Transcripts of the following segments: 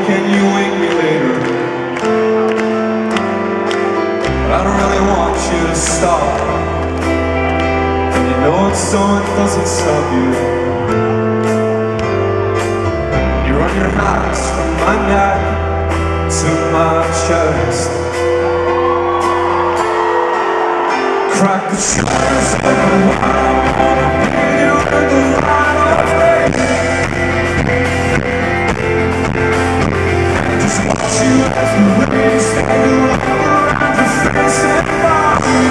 can you wake me later? But I don't really want you to stop. And you know it so it doesn't stop you. You run your hands from my neck to my chest. Crack the shadows of the wild. I wanna be you in the light of day. And just watch you as the rays hang around your face and body.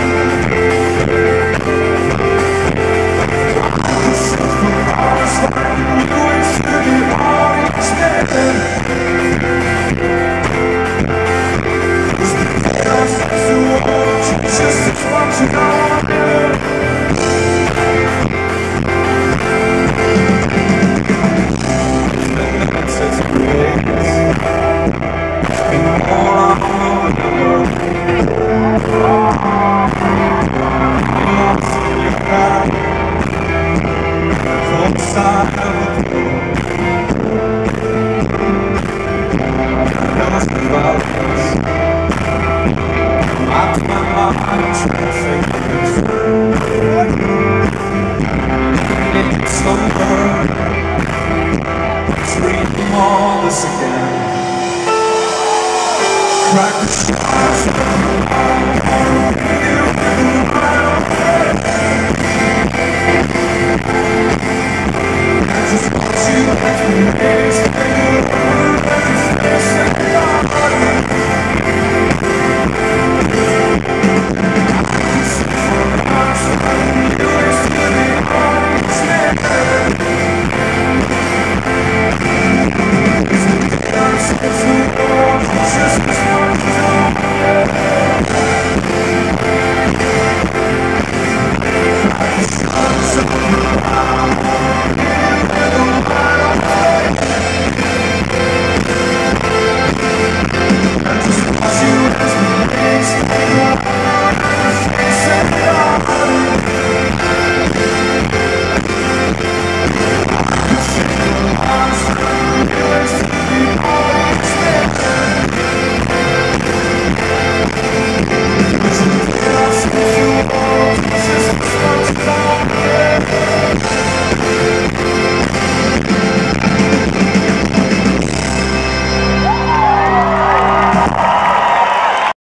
I can see for hours finding you into the audience then. Cause the chaos is the world, just as what you know. All this again. Crack the stars of the I just want you to make me